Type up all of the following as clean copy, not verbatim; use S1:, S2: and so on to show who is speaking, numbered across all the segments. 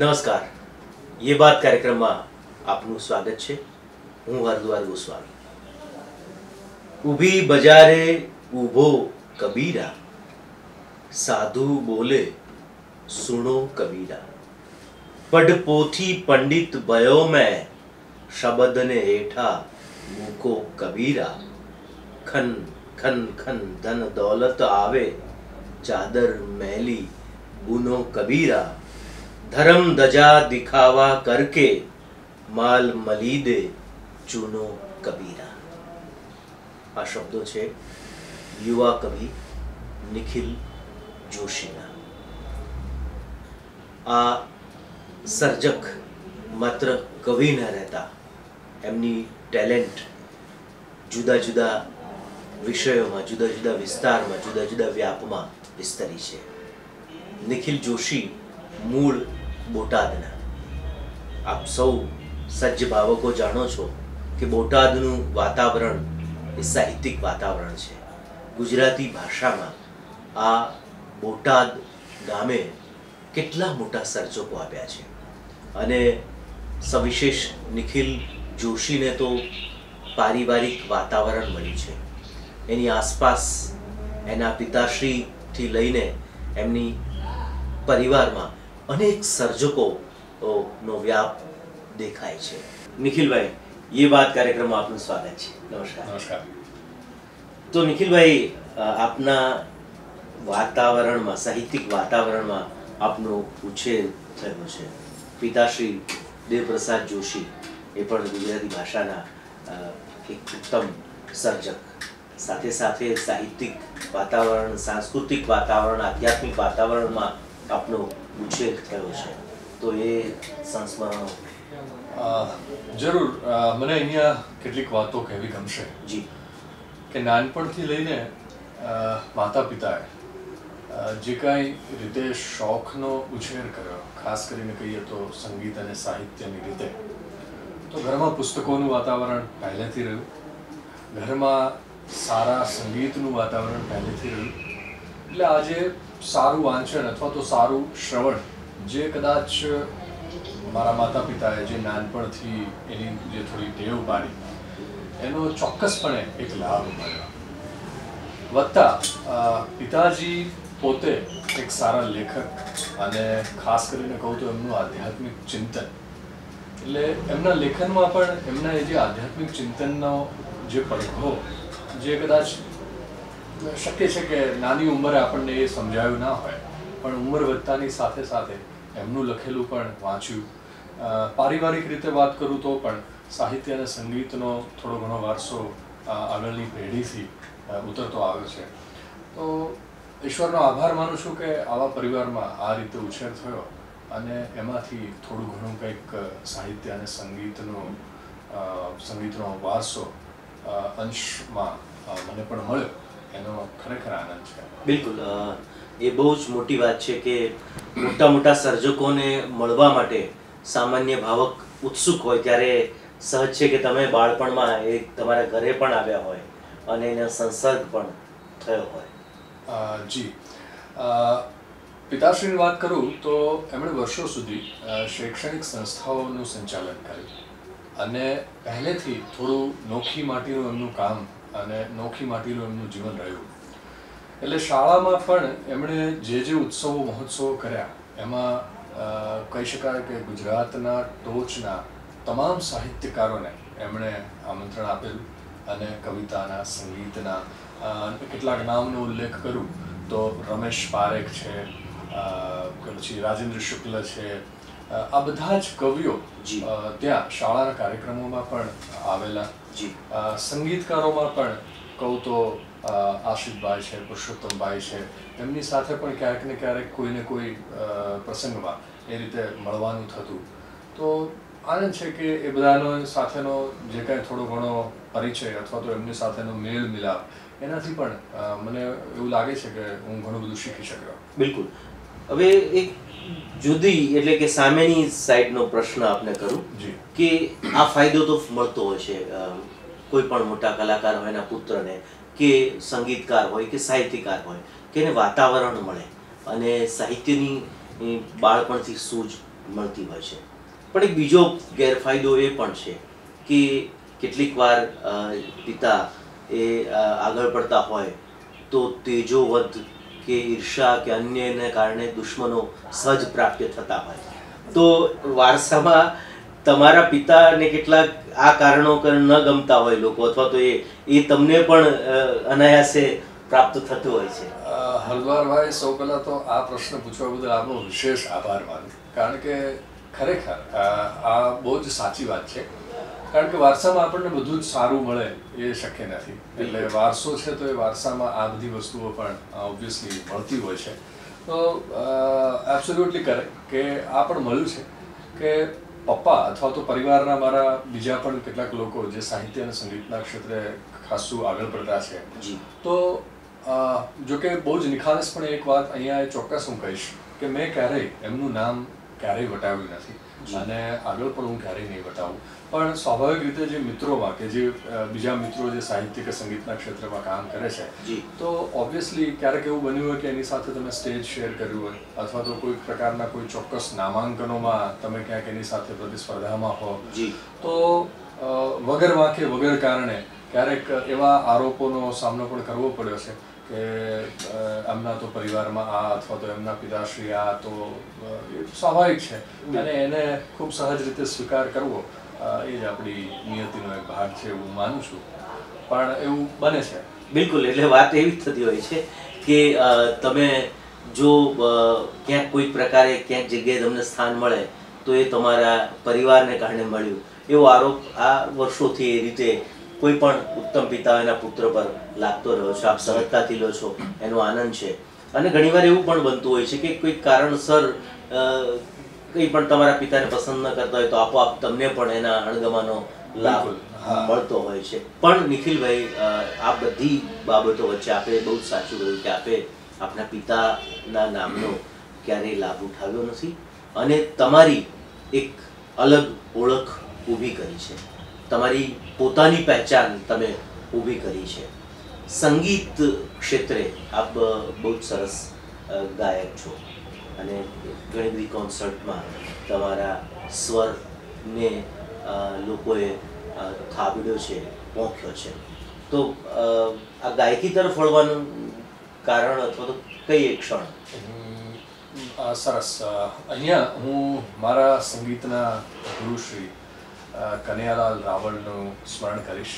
S1: નમસ્કાર, ये बात કાર્યક્રમમાં આપનું સ્વાગત છે। હું હરદ્વાર ગોસ્વામી। ઊભી બજારે ઊભો કબીરા, સાધુ બોલે સુણો કબીરા। પઢ પોથી પંડિત ભયો मैं, શબદને હેઠા મૂકો કબીરા। ખન ખન ખન ધન દौलत આવે, ચાદર मैली बुनो कबीरा। धर्म दजा दिखावा करके, माल मली दे चूनो कबीरा। आ शब्दों छे युवा कवि निखिल जोशीना। आ सर्जक मात्र कवि न रहता, एमनी टेलेंट जुदा जुदा विषयों में, जुदा जुदा विस्तार में, जुदा जुदा व्याप में विस्तरी है। निखिल जोशी मूल बोटादना। आप सौ सज्ज भावको जाणो छो कि बोटादनु वातावरण ए साहित्यिक वातावरण है। गुजराती भाषा में आ बोटाद गामे केटला मोटा सर्जको आप्या छे अने सविशेष निखिल जोशी ने तो पारिवारिक वातावरण मळ्युं छे। एनी आसपास एना पिताश्री थी लईने एमनी परिवार में अनेक सर्जको नो व्याप देखाय छे। निखिल भाई, ये बात कार्यक्रम में आपનું स्वागत છે। नमस्कार।
S2: नमस्कार।
S1: तो निखिल भाई, आपना वातावरण में, साहित्यिक वातावरण में आपनो उछेर थयो छे। पिताश्री देवप्रसाद जोशी ए पण गुजराती भाषाना एक उत्तम सर्जक, साथे साथे साहित्यिक वातावरण, सांस्कृतिक वातावरण, आध्यात्मिक वातावरण में आपनो उछेर थयो छे। तो ये संस्मरणों
S2: जरूर મને અહીંયા કેટલીક વાતો કહેવી ગમશે
S1: जी
S2: કે નાનપણથી લઈને માતા પિતાએ જે કાંઈ રીતે શોખનો ઉછેર કર્યો, ખાસ કરીને કહીએ તો સંગીત અને સાહિત્યની રીતે, તો ઘરમાં પુસ્તકોનું વાતાવરણ પહેલેથી રહ્યું, ઘરમાં સારા સંગીતનું વાતાવરણ પહેલેથી રહ્યું। એટલે આજે સારું વાંચન અથવા તો સારું શ્રવણ જે કદાચ મારા માતા પિતાએ જે નાનપણથી એની જે થોડી ટેવ પાડી એનો ચોક્કસપણે એક લાભ મળ્યો। વત્તા પિતાજી પોતે એક સારા લેખક અને ખાસ કરીને કહું તો એમનું આધ્યાત્મિક ચિંતન, એટલે એમના લેખનમાં પણ એમના એ જે આધ્યાત્મિક ચિંતનનો જે પડઘો જે કદાચ શક્ય છે કે નાની ઉંમરે આપણને એ સમજાયું ના હોય, પણ ઉંમર વધતાની સાથે સાથે એમનું લખેલું પણ વાંચ્યું। પારિવારિક રીતે વાત કરું તો પણ સાહિત્ય અને સંગીતનો થોડો ઘણો વારસો આગળની પેઢીથી ઉતરતો આવ્યો છે। તો ઈશ્વરનો આભાર માનું છું કે આવા પરિવારમાં આ રીતે ઉછેર થયો અને એમાંથી થોડું ઘણું કંઈક સાહિત્ય અને સંગીતનો વારસો અંશમાં મને પણ મળ્યો, એનો ખરેખર આનંદ છે।
S1: बिल्कुल, એ બહુ જ મોટી વાત છે કે મોટા મોટા સર્જકોને મળવા માટે સામાન્ય ભાવક ઉત્સુક હોય ત્યારે સહજ છે કે તમે બાળપણમાં એ તમારા ઘરે પણ આવ્યા હોય અને એનો સંસર્ગ પણ થયો હોય।
S2: જી, પિતાશ્રીની વાત કરું તો એમણે વર્ષો સુધી શૈક્ષણિક સંસ્થાઓનું સંચાલન કર્યું અને પહેલેથી થોડું નોખી માટીનું એમનું કામ અને નોખી માટીનું એમનું જીવન રહ્યું। એટલે શાળામાં પણ એમણે જે જે ઉત્સવો મહોત્સવો કર્યા એમાં કહી શકાય કે ગુજરાતના ટોચના તમામ સાહિત્યકારોને એમણે આમંત્રણ આપેલું અને કવિતાના, સંગીતના કેટલાક નામનો ઉલ્લેખ કરું તો રમેશ પારેખ છે, પછી રાજેન્દ્ર શુક્લ છે, આ બધા જ કવિઓ ત્યાં શાળાના કાર્યક્રમોમાં પણ આવેલા। સંગીતકારોમાં પણ કહું તો આશિષભાઈ છે, પુરુષોત્તમભાઈ છે, એમની સાથે પણ ક્યારેક ને ક્યારેક કોઈને કોઈ પ્રસંગમાં એ રીતે મળવાનું થતું। તો આનંદ છે કે એ બધાનો સાથેનો જે કાંઈ થોડો ઘણો પરિચય અથવા તો એમની સાથેનો મેળ મિલાપ એનાથી પણ મને એવું લાગે છે કે હું ઘણું બધું શીખી શક્યો।
S1: બિલકુલ। હવે એક જુદી એટલે કે સામેની સાઈડનો પ્રશ્ન આપને કરું કે આ ફાયદો તો મળતો હોય છે કોઈ પણ મોટા કલાકાર હોય એના પુત્રને કે સંગીતકાર હોય કે સાહિત્યકાર હોય કે એને વાતાવરણ મળે અને સાહિત્યની બાળપણથી સૂઝ મળતી હોય છે. પણ એક બીજો ગેરફાયદો એ પણ છે કે કેટલીક વાર પિતા એ આગળ પડતા હોય તો તેજોવધ કે ઈર્ષા કે અન્યને કારણે દુશ્મનો સહજ પ્રાપ્ય થતા હોય. તો વારસામાં તમારા પિતાને કેટલાક આ કારણો ન ગમતા હોય લોકો, અથવા તો એ તમને પણ અનાયાસે પ્રાપ્ત થતું હોય છે.
S2: હરદ્વારભાઈ, સૌ પહેલાં તો આ પ્રશ્ન પૂછવા બદલ આપનો વિશેષ આભાર માનું, કારણ કે ખરેખર આ બહુ જ સાચી વાત છે. કારણ કે વારસામાં આપણને બધું જ સારું મળે એ શક્ય નથી. એટલે વારસો છે તો એ વારસામાં આ બધી વસ્તુઓ પણ ઓબ્વિયસલી મળતી હોય છે. તો એબ્સોલ્યુટલી કરેક્ટ કે આ પણ મળ્યું છે કે પપ્પા અથવા તો પરિવારના મારા બીજા પણ કેટલાક લોકો જે સાહિત્ય અને સંગીતના ક્ષેત્રે ખાસું આગળ પડતા છે. તો જો કે બહુ જ નિખાલસપણે એક વાત અહીંયા ચોક્કસ હું કહીશ કે મેં ક્યારેય એમનું નામ ક્યારેય વટાવ્યું નથી અને આગળ પણ હું ક્યારેય નહીં વટાવું. પણ સ્વાભાવિક રીતે જે મિત્રોમાં કે જે બીજા મિત્રો જે સાહિત્ય કે સંગીતના ક્ષેત્રમાં કામ કરે છે, તો ઓબ્વિયસલી ક્યારેક એવું બન્યું હોય કે એની સાથે તમે સ્ટેજ શેર કર્યું હોય અથવા તો કોઈ પ્રકારના કોઈ ચોક્કસ નામાંકનોમાં તમે ક્યાંક એની સાથે પ્રતિસ્પર્ધામાં હો, તો વગર વાંકે વગર કારણે ક્યારેક એવા આરોપોનો સામનો પણ કરવો પડ્યો છે કે એમના તો પરિવારમાં આ અથવા તો એમના પિતાશ્રી આ, તો સ્વાભાવિક છે અને એને ખૂબ સહજ રીતે સ્વીકાર કરવો એ જ આપણી નિયતિનો એક ભાગ છે એવું માનું છું. પણ એવું બને છે.
S1: બિલકુલ. એટલે વાત એવી જ થતી હોય છે કે તમે જો ક્યાંક કોઈ પ્રકારે ક્યાંક જગ્યાએ તમને સ્થાન મળે તો એ તમારા પરિવારને કારણે મળ્યું, એવો આરોપ આ વર્ષોથી એ રીતે કોઈ પણ ઉત્તમ પિતા એના પુત્ર પર લાગતો રહ્યો છે. આપ સહજતાથી લો છો, એનો આનંદ છે. અને ઘણીવાર એવું પણ બનતું હોય છે કે કોઈ કારણસર કંઈ પણ તમારા પિતાને પસંદ ન કરતા હોય તો આપોઆપ તમને પણ એના અણગમાનો લાભ મળતો હોય છે. પણ નિખિલભાઈ, આ બધી બાબતો વચ્ચે આપણે બહુ જ સાચું કહ્યું કે આપણે આપણા પિતાના નામનો ક્યારેય લાભ ઉઠાવ્યો નથી અને તમારી એક અલગ ઓળખ ઊભી કરી છે, તમારી પોતાની પહેચાન તમે ઊભી કરી છે. સંગીત ક્ષેત્રે આપ બહુ જ સરસ ગાયક છો અને ઘણી બધી કોન્સર્ટમાં તમારા સ્વરને લોકોએ થાબડ્યો છે, પોંખ્યો છે. તો આ ગાયકી તરફ વળવાનું કારણ અથવા તો કઈ એક ક્ષણ?
S2: સરસ. અહીંયા હું મારા સંગીતના ગુરુશ્રી કનૈયાલાલ રાવળનું સ્મરણ કરીશ.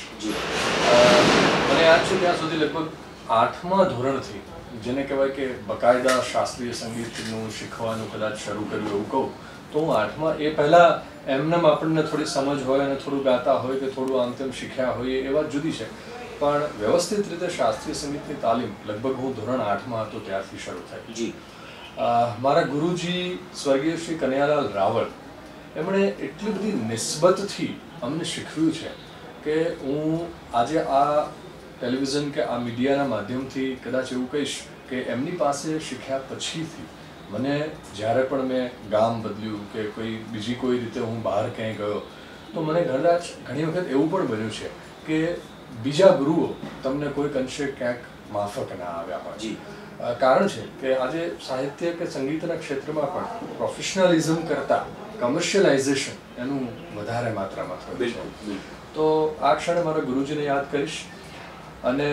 S2: મને યાદ છે ત્યાં સુધી લગભગ 8મા ધોરણથી, જેને કહેવાય કે બકાયદા શાસ્ત્રીય સંગીતનું શીખવાનું કદાચ શરૂ કર્યું એવું કહું તો હું 8મા, એ પહેલાં એમનેમ આપણને થોડી સમજ હોય અને થોડું ગાતા હોય કે થોડું આમ તેમ શીખ્યા હોય એ વાત જુદી છે, પણ વ્યવસ્થિત રીતે શાસ્ત્રીય સંગીતની તાલીમ લગભગ હું ધોરણ 8માં હતો ત્યારથી શરૂ થઈ. મારા ગુરુજી સ્વર્ગીય શ્રી કનૈયાલાલ રાવળ, એમણે એટલી બધી નિસ્બતથી અમને શીખવ્યું છે કે હું આજે આ ટેલિવિઝન કે આ મીડિયાના માધ્યમથી કદાચ એવું કહીશ કે એમની પાસે શીખ્યા પછીથી મને જ્યારે પણ મેં ગામ બદલ્યું કે કોઈ બીજી કોઈ રીતે હું બહાર ક્યાંય ગયો તો મને કદાચ ઘણી વખત એવું પણ બન્યું છે કે બીજા ગુરુઓ તમને કોઈક અંશે ક્યાંક માફક ના આવ્યા હોય. કારણ છે કે આજે સાહિત્ય કે સંગીતના ક્ષેત્રમાં પણ પ્રોફેશનલિઝમ કરતાં કમર્શિયલાઇઝેશન એનું વધારે માત્રામાં થયું છે. તો આ ક્ષણે મારા ગુરુજીને યાદ કરીશ. અને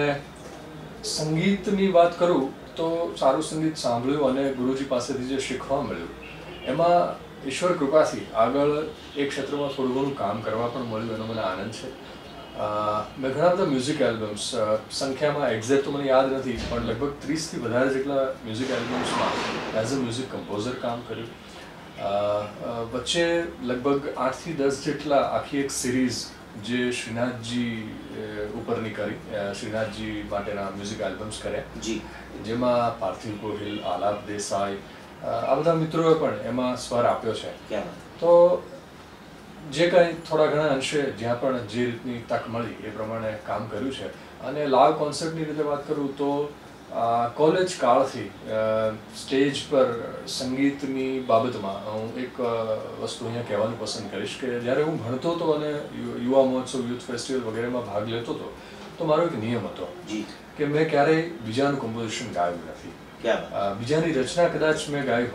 S2: સંગીતની વાત કરું તો સારું સંગીત સાંભળ્યું અને ગુરુજી પાસેથી જે શીખવા મળ્યું એમાં ઈશ્વર કૃપાથી આગળ એ ક્ષેત્રમાં થોડું ઘણું કામ કરવા પણ મળ્યું, એનો મને આનંદ છે. મેં ઘણા બધા મ્યુઝિક એલ્બમ્સ, સંખ્યામાં એક્ઝેક્ટ તો મને યાદ નથી, પણ લગભગ 30થી વધારે જેટલા મ્યુઝિક એલ્બમ્સમાં એઝ અ મ્યુઝિક કમ્પોઝર કામ કર્યું. વચ્ચે લગભગ 8થી 10 જેટલા આખી એક સિરીઝ જે શ્રીનાથજી ઉપરની કરી, શ્રીનાથજી માટેના મ્યુઝિક એલ્બમ્સ કર્યા, જેમાં પાર્થિવ ગોહિલ, આલાપ દેસાઈ, આ બધા મિત્રોએ પણ એમાં સ્વર આપ્યો છે. તો જે કંઈ થોડા ઘણા અંશે જ્યાં પણ જે રીતની તક મળી એ પ્રમાણે કામ કર્યું છે. અને લાઈવ કોન્સર્ટની રીતે વાત કરું તો કોલેજ કાળથી સ્ટેજ પર સંગીતની બાબતમાં હું એક વસ્તુ અહીંયા કહેવાનું પસંદ કરીશ કે જ્યારે હું ભણતો હતો અને યુવા મહોત્સવ, યુથ ફેસ્ટિવલ વગેરેમાં ભાગ લેતો હતો તો મારો એક નિયમ હતો કે મેં ક્યારેય બીજાનું કમ્પોઝિશન ગાયું નથી. બીજાની રચના કદાચ મેં ગાઈ હોય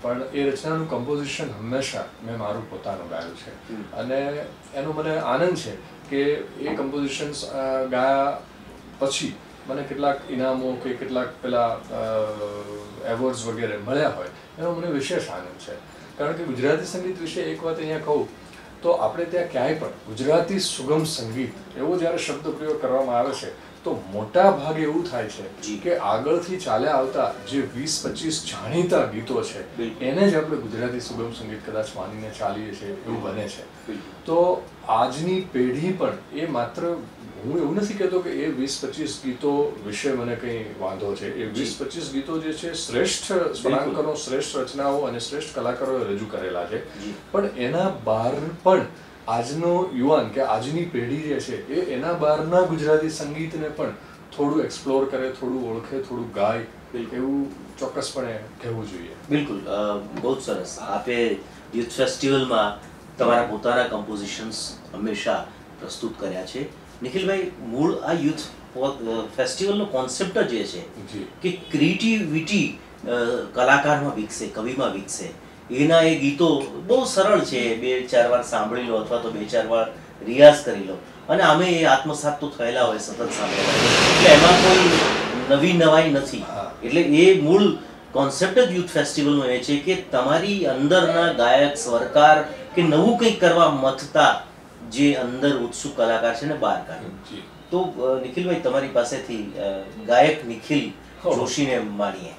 S2: પણ એ રચનાનું કમ્પોઝિશન હંમેશા મેં મારું પોતાનું ગાયું છે અને એનો મને આનંદ છે કે એ કમ્પોઝિશન્સ ગાયા પછી મને કેટલાક ઇનામો કે કેટલાક પેલા એવોર્ડ્સ વગેરે મળ્યા હોય એનો મને વિશેષ આનંદ છે. કારણ કે ગુજરાતી સંગીત વિશે એક વાત અહીંયા કહું તો આપણે ત્યાં ક્યાંય પણ ગુજરાતી સુગમ સંગીત એવો જ્યારે શબ્દ પ્રયોગ કરવામાં આવે છે તો મોટા ભાગે એવું થાય છે કે આગળથી ચાલ્યા આવતા જે 20-25 જાણીતા ગીતો છે એને જ આપણે ગુજરાતી સુગમ સંગીત કદાચ માનીને ચાલીએ છીએ એવું બને છે. તો આજની પેઢી પણ એ માત્ર, હું એવું નથી કહેતો કે એ 20-25 ગીતો વિશે મને કંઈ વાંધો છે. એ 20-25 ગીતો જે છે શ્રેષ્ઠ સ્વરાંકનો, શ્રેષ્ઠ રચનાઓ અને શ્રેષ્ઠ કલાકારોએ રજૂ કરેલા છે. પણ એના બહાર પણ આજનો યુવાન કે આજની પેઢી જે છે એ એના બહારના ગુજરાતી સંગીતને પણ થોડું એક્સપ્લોર કરે, થોડું ઓળખે, થોડું ગાય, એવું ચોક્કસપણે કહેવું જોઈએ.
S1: બિલકુલ, બહુ જ સરસ. આપે યુથ ફેસ્ટિવલમાં તમારા પોતાના કમ્પોઝિશન્સ હંમેશા પ્રસ્તુત કર્યા છે. નિખિલભાઈ, મૂળ આ યુથ ફેસ્ટિવલનો કોન્સેપ્ટ જ એ છે કે ક્રિએટિવિટી કલાકારમાં વિકસે, કવિમાં વિકસે. એના એ ગીતો બહુ સરળ છે, 2-4 વાર સાંભળી લો અથવા તો 2-4 વાર રિયાઝ કરી લો અને આમે એ આત્મસાત તો થયેલા હોય સતત સાંભળવા, એટલે એમાં કોઈ નવી નવાઈ નથી. એટલે એ મૂળ કોન્સેપ્ટ જ યુથ ફેસ્ટિવલનો એ છે કે તમારી અંદરના ગાયક, સ્વરકાર કે નવું કંઈક કરવા મથતા જે અંદર ઉત્સુક કલાકાર છે ને બહાર કાઢે. તો નિખિલભાઈ, તમારી પાસેથી ગાયક નિખિલ જોશીને માણીએ.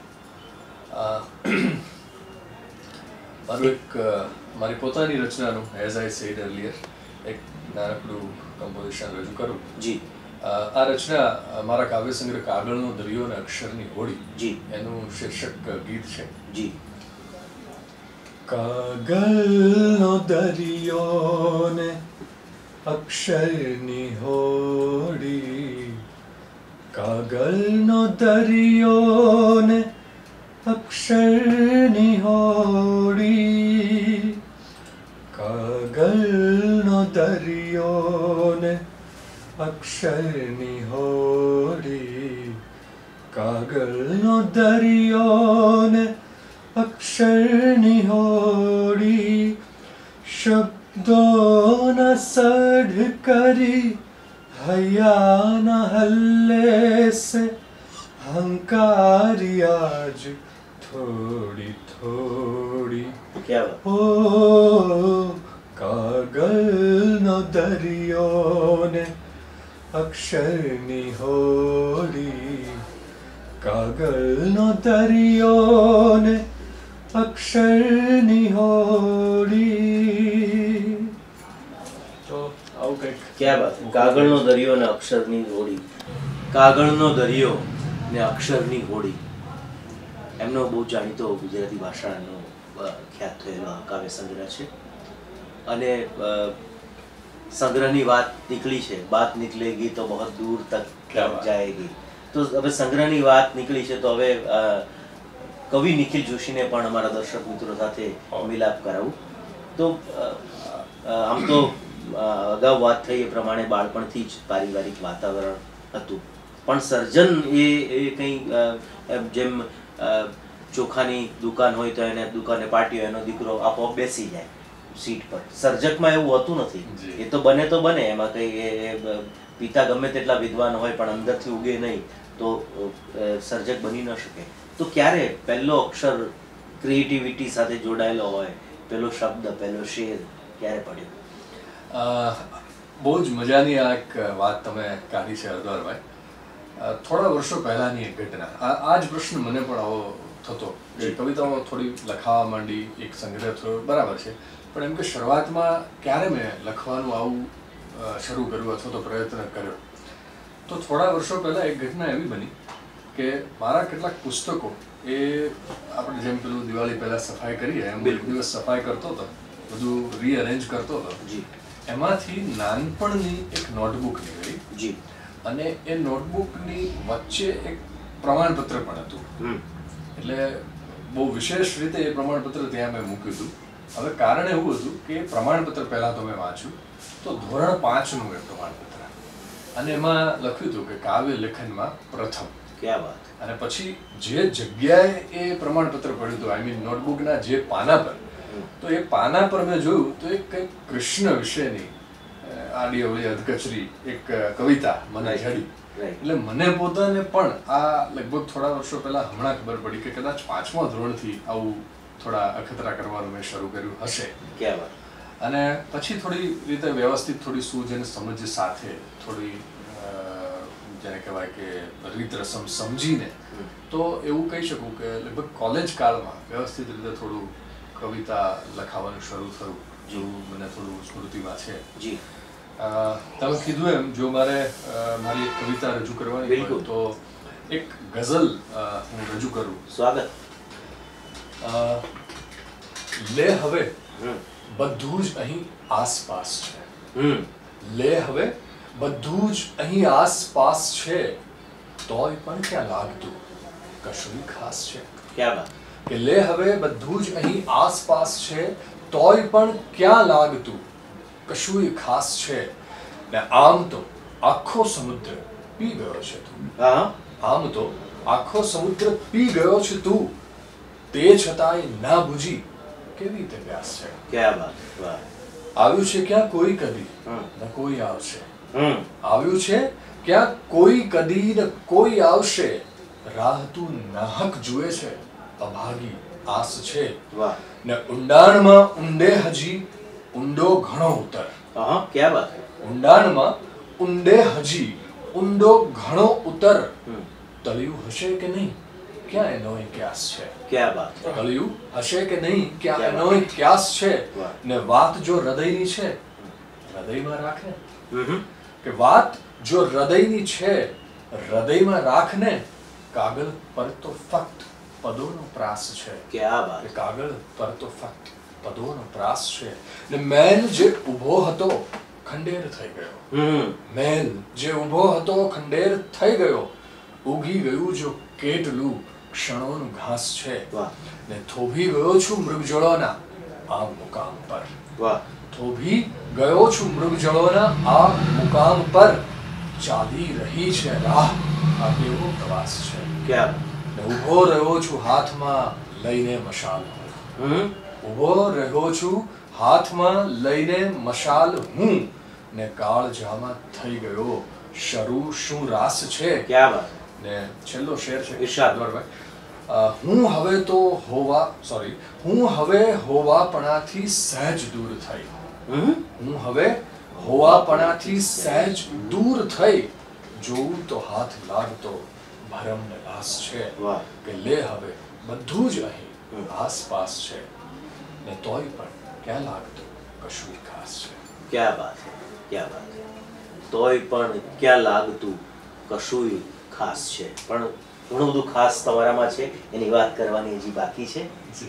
S2: મારી પોતાની રચનાનું એઝ આઈ સેડ અર્લિયર એક નાનકડું કમ્પોઝિશન રજૂ કરું.
S1: જી.
S2: આ રચના મારા કાવ્ય સંગ્રહ કાગળનો દરિયો અને અક્ષરની હોડી,
S1: જી,
S2: એનું શીર્ષક ગીત છે.
S1: જી.
S2: કાગળનો દરિયો ને અક્ષરની હોડી, કાગળનો દરિયો ને અક્ષરની હોડી, કાગળનો દરિયો ને અક્ષરની હોડી, કાગળનો દરિયો ને અક્ષરની હોડી, શબ્દોના સઢ કરી હૈયાના હલ્લે સે હંકારી આજ થોડી થોડી. ઓ કાગળનો દરિયો ને અક્ષરની હોડી, કાગળનો દરિયો ને અક્ષરની હોડી. તો આવું કંઈક.
S1: ક્યાં વાત. કાગળનો દરિયો ને અક્ષરની હોડી, કાગળનો દરિયો ને અક્ષરની હોડી, એમનો બહુ જાણીતો ગુજરાતી ભાષાનો ખ્યાત થયેલો કાવ્ય સંગ્રહ છે. અને સંગ્રહની વાત નીકળી છે, બાત નિકલેગી તો બહુ દૂર તક જાયેગી. તો હવે સંગ્રહની વાત નીકળી છે તો હવે કવિ નિખિલ જોશીને પણ અમારા દર્શક મિત્રો સાથે મિલાપ કરાવું. તો આમ તો અગાઉ વાત થઈ એ પ્રમાણે બાળપણથી જ પારિવારિક વાતાવરણ હતું, પણ સર્જન એ કંઈ જેમ ચોખાની દુકાન હોય તો એને દુકાને પાટી હોય, એનો દીકરો આપોઆપ બેસી જાય સીટ પર. સર્જકમાં એવું હોતું નથી. એ તો બને, એમાં કંઈ પિતા ગમે તેટલા વિદ્વાન હોય પણ અંદરથી ઉગે નહીં તો સર્જક બની ન શકે. તો ક્યારે પહેલો અક્ષર ક્રિએટિવિટી સાથે જોડાયેલો હોય, પહેલો શબ્દ, પહેલો શેર ક્યારે પડ્યો?
S2: બહુ જ મજાની આ એક વાત તમે કાઢી છે હરદ્વારભાઈ. થોડા વર્ષો પહેલાની એક ઘટના. આ જ પ્રશ્ન મને પણ આવો થતો કે કવિતાઓ થોડી લખાવા માંડી, એક સંગ્રહ થયો, બરાબર છે, પણ એમ કે શરૂઆતમાં ક્યારે મેં લખવાનું આવું શરૂ કર્યું અથવા તો પ્રયત્ન કર્યો. તો થોડા વર્ષો પહેલાં એક ઘટના એવી બની કે મારા કેટલાક પુસ્તકો, એ આપણે જેમ પેલું દિવાળી પહેલાં સફાઈ કરીએ એમ એક દિવસ સફાઈ કરતો હતો, બધું રીઅરેન્જ કરતો હતો. એમાંથી નાનપણની એક નોટબુક નીકળી.
S1: જી.
S2: અને એ નોટબુકની વચ્ચે એક પ્રમાણપત્ર પણ હતું. એટલે બહુ વિશેષ રીતે એ પ્રમાણપત્ર ત્યાં મેં મૂક્યું હતું. હવે કારણ એવું હતું કે પ્રમાણપત્ર પહેલાં તો મેં વાંચ્યું તો ધોરણ 5નું એ પ્રમાણપત્ર. અને એમાં લખ્યું હતું કે કાવ્ય લેખનમાં પ્રથમ.
S1: ક્યાં વાત.
S2: અને પછી જે જગ્યાએ એ પ્રમાણપત્ર પડ્યું હતું, આઈ મીન નોટબુકના જે પાના પર, તો એ પાના પર મેં જોયું તો એક કંઈક કૃષ્ણ વિશેની આડી અવળી અધકચરી એક કવિતા મને જડી. એટલે મને પોતાને પણ આ લગભગ થોડા વર્ષો પહેલા હમણાં ખબર પડી કે કદાચ 5મા ધોરણથી આવું થોડા અખતરા કરવાનું મેં શરૂ કર્યું હશે.
S1: ક્યાં વાત.
S2: અને પછી થોડી રીતે વ્યવસ્થિત થોડી સૂઝ અને સમજ સાથે થોડી જેને કહેવાય કે રીત રસમ સમજીને તો એવું કહી શકું કે લગભગ કોલેજ કાળમાં વ્યવસ્થિત રીતે થોડું કવિતા લખાવાનું શરૂ થયું, જેવું મને થોડું સ્મૃતિમાં છે.
S1: જી.
S2: તમે કીધું એમ, જો મારે મારી એક કવિતા રજૂ કરવાની હોય તો એક ગઝલ હું રજૂ કરું.
S1: સ્વાગત.
S2: લે હવે બધું જ અહીં આસપાસ છે. લે હવે બધું જ અહીં આસપાસ છે, તોય પણ ક્યાં લાગતું કશું ખાસ છે.
S1: ક્યાં વાત.
S2: કે લે હવે બધું જ અહીં આસપાસ છે, તોય પણ ક્યાં લાગતું કશું ખાસ છે. ને આમ તો આખો સમુદ્ર પી ગયો છે તું. આમ તો આખો સમુદ્ર પી ગયો છે તું, તે છતાંય ના બુજી કેવી રીતે પ્યાસ છે.
S1: ક્યાં વાત. વાહ.
S2: આવ્યું છે ક્યાં કોઈ કદી ને કોઈ આવશે. આવ્યું છે ક્યાં કોઈ કદી ને કોઈ આવશે, રાહ તું નાહક જુએ છે, અભાગી આસ છે.
S1: વાહ.
S2: ને ઊંડાણમાં ઊંડે હજી ઊંડો ઘણો ઉતર.
S1: ક્યાં વાત.
S2: ઊંડાણમાં ઊંડે હજી ઊંડો ઘણો ઉતર, તળિયું હશે કે નહીં ક્યાં એનો ક્યાસ છે.
S1: ક્યાં વાત.
S2: તળિયું હશે કે નહીં ક્યાં એનો ક્યાસ છે. ને વાત જો હૃદયની છે હૃદયમાં રાખને. કે વાત જો હૃદયની છે હૃદયમાં રાખને, કાગળ પર તો ફક્ત પદોનો પ્રાસ છે.
S1: ક્યાં વાત.
S2: કાગળ પર તો ફક્ત પદોનો પ્રાસ છે. ને મેલ જે ઊભો હતો ખંડેર થઈ ગયો. મેલ જે ઊભો હતો ખંડેર થઈ ગયો, ઉગી ગયું જો કેટલું ક્ષણોનું ઘાસ છે. ને થોભી ગયો છું મૃગજળોના આ મુકામ પર. થોભી ગયો છું મૃગજળોના આ મુકામ પર, ચાલી રહી છે રાહ આ કેવો પ્રવાસ છે.
S1: ક્યાં.
S2: ને ઊભો રહ્યો છું હાથમાં લઈને મશાલ. ઊભો રહ્યો છું હાથમાં લઈને મશાલ હું, ને કાળજામાં થઈ ગયો શરૂ શું રાસ છે.
S1: ક્યાં વાત.
S2: ને છેલ્લો શેર છે
S1: ઈર્ષાદ.
S2: હું હવે તો હું હવે હોવાપણાથી સહેજ દૂર થઈ. હું હવે હોવાપણાથી સહેજ દૂર થઈ, જોઉં તો હાથ લાગતો ભરમ ને લાસ છે. કે લે હવે બધું જ અહીં આસપાસ છે, ને તોય પણ ક્યાં લાગતું કશું ખાસ છે.
S1: ક્યાં વાત. ક્યાં વાત. તોય પણ ક્યાં લાગતું કશું ખાસ છે. પણ ઘણું બધું ખાસ તમારામાં છે, એની વાત કરવાની હજી બાકી છે.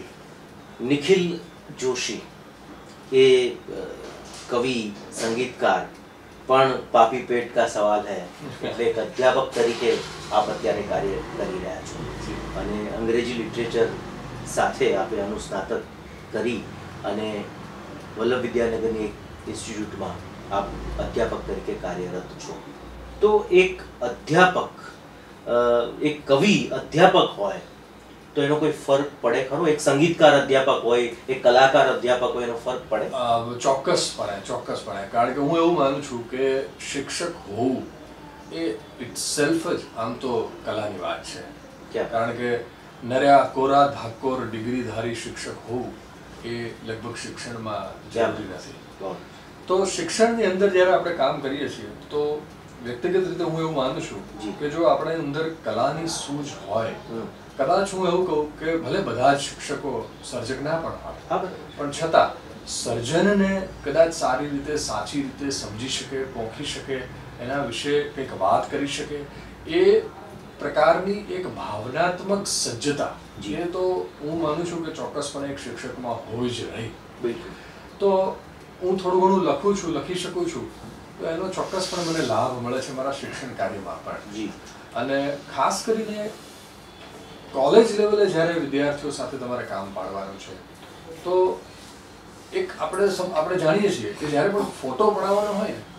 S1: નિખિલ જોશી એ કવિ સંગીતકાર પણ પાપી પેટ કા સવાલ હૈ એટલે એક અધ્યાપક તરીકે આપ અત્યારે કાર્ય કરી રહ્યા છો, અને અંગ્રેજી લિટરેચર સાથે આપે અનુસ્નાતક કરી અને વલ્લભ વિદ્યાનગરની ઇન્સ્ટિટ્યૂટમાં આપ અધ્યાપક તરીકે કાર્યરત છો. તો એક અધ્યાપક, એક કવિ અધ્યાપક હોય તો એનો કોઈ ફરક પડે ખરો? એક સંગીતકાર અધ્યાપક હોય, એક કલાકાર અધ્યાપક હોય, એનો ફરક પડે?
S2: ચોક્કસપણે. કારણ કે હું એવું માનું છું કે શિક્ષક હોવું એ ઇટસેલ્ફ જ આમ તો કલાની વાત છે. કારણ કે નર્યા કોરા ધાકોર ડિગ્રીધારી શિક્ષક હોવું એ લગભગ શિક્ષણમાં જરૂરી નથી. તો શિક્ષણની અંદર જ્યારે આપણે કામ કરીએ છીએ તો વ્યક્તિગત રીતે હું એવું માનું છું કે જો આપણે અંદર કલાની સૂઝ હોય, કદાચ હું એવું કહું કે ભલે બધા જ શિક્ષકો સર્જક ના પણ હોય, પણ છતાં સર્જનને કદાચ સારી રીતે સાચી રીતે સમજી શકે, પોંખી શકે, એના વિશે કંઈક વાત કરી શકે, એ પ્રકારની એક ભાવનાત્મક સજ્જતા જે તો હું માનું છું કે ચોક્કસપણે એક શિક્ષકમાં હોય જ રહી. તો હું થોડું ઘણું લખી શકું છું તો એનો ચોક્કસપણે મને લાભ મળે છે મારા શિક્ષણ કાર્યમાં પણ. અને ખાસ કરીને કોલેજ લેવલે જ્યારે વિદ્યાર્થીઓ સાથે તમારે કામ પાડવાનું છે તો એક આપણે જાણીએ છીએ કે જ્યારે પણ ફોટો પડાવવાનો હોય ને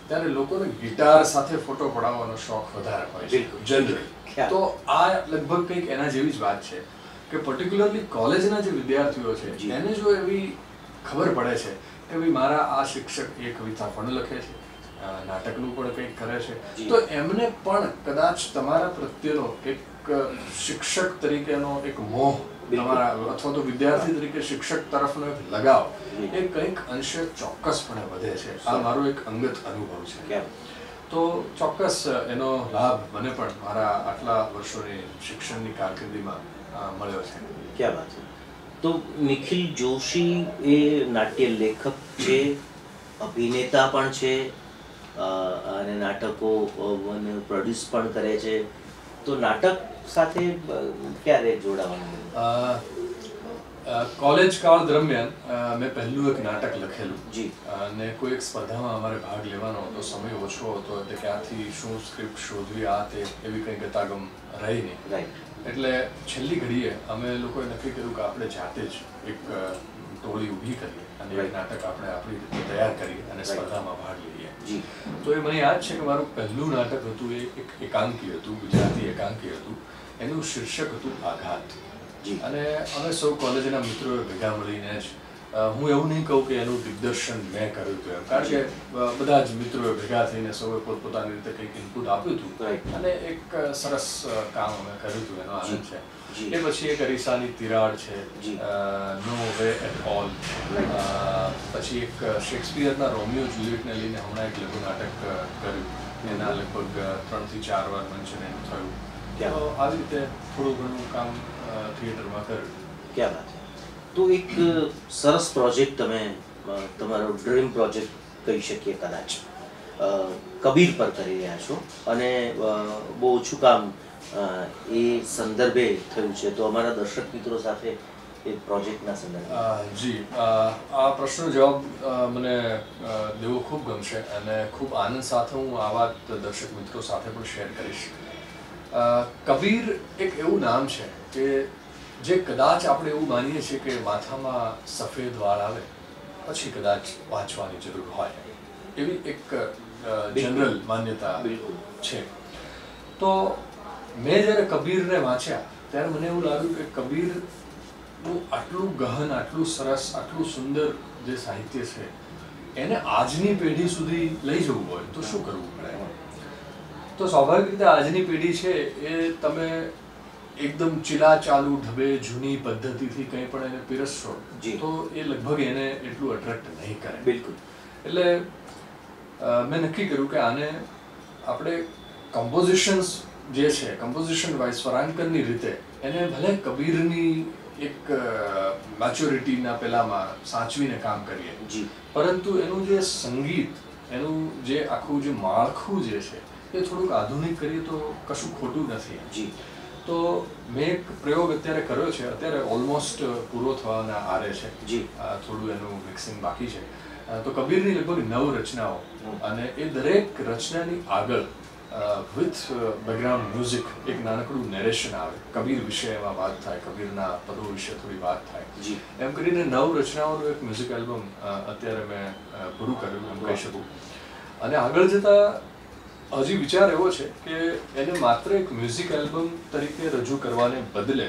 S2: ત્યારે લોકોને ગિટાર સાથે ફોટો પડાવવાનો શોખ વધારે હોય છે જનરલી. તો આ લગભગ કંઈક એના જેવી જ વાત છે કે પર્ટિક્યુલરલી કોલેજના જે વિદ્યાર્થીઓ છે એને જો એવી ખબર પડે છે કે ભાઈ મારા આ શિક્ષક એ કવિતા પણ લખે છે, નાટકનું પણ કંઈક કરે છે, તો એમને પણ કદાચ તમારા પ્રત્યેનો એક શિક્ષક તરીકેનો એક મોહ તમારા અથવા તો વિદ્યાર્થી તરીકે શિક્ષક તરફનો એક લગાવ એ કંઈક અંશે ચોક્કસપણે વધે છે. આ મારો એક અંગત અનુભવ છે. તો ચોક્કસ એનો લાભ મને પણ મારા આટલા વર્ષોની શિક્ષણની કારકિર્દીમાં મળ્યો છે.
S1: ક્યાં વાત છે. તો નિખિલ જોશી એ નાટ્ય લેખક છે, અભિનેતા પણ છે અને નાટકો પ્રોડ્યુસ પણ કરે છે. તો નાટક સાથે ક્યારે જોડાવાનું?
S2: કોલેજ કાળ દરમિયાન મેં પહેલું એક નાટક લખેલું
S1: જી,
S2: અને કોઈ એક સ્પર્ધામાં અમારે ભાગ લેવાનો હતો. સમય ઓછો હતો એટલે ક્યાંથી શું સ્ક્રિપ્ટ શોધવી આ તે એવી કંઈ ગતાગમ રહી નહીં.
S1: રાઈટ.
S2: એટલે છેલ્લી ઘડીએ અમે લોકોએ નક્કી કર્યું કે આપણે જાતે જ એક ટોળી ઊભી કરીએ અને એક નાટક આપણે આપણી રીતે તૈયાર કરીએ અને સ્પર્ધામાં ભાગ લઈએ. તો એ મને યાદ છે કે મારું પહેલું નાટક હતું એ એક એકાંકી હતું, ગુજરાતી એકાંકી હતું. એનું શીર્ષક હતું આઘાત. અને અમે સૌ કોલેજના મિત્રોએ ભેગા મળીને જ, હું એવું નહીં કહું કે એનું દિગ્દર્શન મેં કર્યું હતું એમ, કારણ કે બધા જ મિત્રોએ ભેગા થઈને સૌએ પોતપોતાની રીતે કંઈક ઇનપુટ આપ્યું હતું અને એક સરસ કામ અમે કર્યું હતું. એનો આનંદ છે. એ પછી એક અરીસાની તિરાડ છે, નો વે એટ ઓલ, પછી એક શેક્સપિયરના રોમિયો જુલિયટને લઈને હમણાં એક લઘુ નાટક કર્યું. એના લગભગ 3 થી 4 વાર મંચન એનું થયું. તો આવી રીતે થોડું ઘણું કામ થિયેટરમાં કર્યું.
S1: ક્યાં વાત છે. તો એક સરસ પ્રોજેક્ટ તમે તમારો ડ્રીમ પ્રોજેક્ટ કહી શકીએ કદાચ કબીર પર કરી રહ્યા છો અને બહુ ઓછું કામ એ સંદર્ભે થયું છે. તો અમારા દર્શક મિત્રો સાથે એ પ્રોજેક્ટના સંદર્ભે.
S2: જી, આ પ્રશ્નનો જવાબ મને દેવો ખૂબ ગમશે અને ખૂબ આનંદ સાથે હું આ વાત દર્શક મિત્રો સાથે પણ શેર કરીશ. કબીર એક એવું નામ છે કે જે કદાચ આપણે એવું માનીએ છીએ કે માથામાં સફેદ વાળ આવે પછી કદાચ વાંચવાની જરૂર હોય, એવી એક જનરલ માન્યતા છે. તો મેં જ્યારે કબીરને વાંચ્યા ત્યારે મને એવું લાગ્યું કે કબીરનું આટલું ગહન, આટલું સરસ, આટલું સુંદર જે સાહિત્ય છે એને આજની પેઢી સુધી લઈ જવું હોય તો શું કરવું પડે? તો સ્વાભાવિક રીતે આજની પેઢી છે એ તમે એકદમ ચીલા ચાલુ ઢબે જૂની પદ્ધતિથી કંઈ પણ એને પીરસશો તો એ લગભગ એને એટલું અટ્રેક્ટ નહીં કરે.
S1: બિલકુલ.
S2: એટલે મેં નક્કી કર્યું કે આને આપણે કમ્પોઝિશન્સ જે છે, કમ્પોઝિશન વાઇઝ સ્વરાંકનની રીતે એને ભલે કબીરની એક મેચ્યોરિટીના પેલામાં સાચવીને કામ કરીએ, પરંતુ એનું જે સંગીત, એનું જે આખું જે માળખું જે છે એ થોડુંક આધુનિક કરીએ તો કશું ખોટું નથી. તો મેં એક પ્રયોગ અત્યારે કર્યો છે, અત્યારે ઓલમોસ્ટ પૂરો થવાના આરે છે. થોડું એનું મિક્સિંગ બાકી છે. તો કબીરની લગભગ 9 રચનાઓ અને એ દરેક રચનાની આગળ વિથ બેકગ્રાઉન્ડ મ્યુઝિક એક નાનકડું નેરેશન આવે. કબીર વિશે એમાં વાત થાય, કબીરના પદો વિશે થોડી વાત થાય. એમ કરીને 9 રચનાઓનું એક મ્યુઝિક એલ્બમ અત્યારે મેં પૂરું કર્યું એમ કહી શકું. અને આગળ જતાં હજી વિચાર એવો છે કે એને માત્ર એક મ્યુઝિક એલ્બમ તરીકે રજૂ કરવાને બદલે